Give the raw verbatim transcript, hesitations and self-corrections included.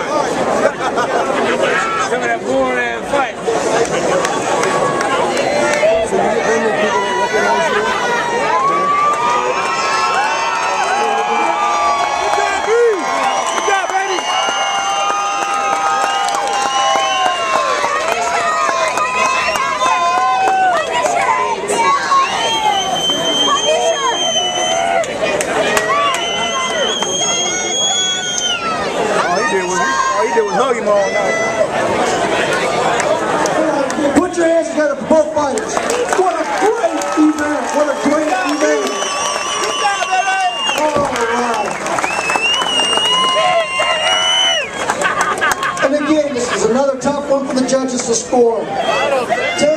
Some of that boring ass fight. Hug him all night. Put your hands together for both fighters. What a great event! What a great event! All right. And again, this is another tough one for the judges to score.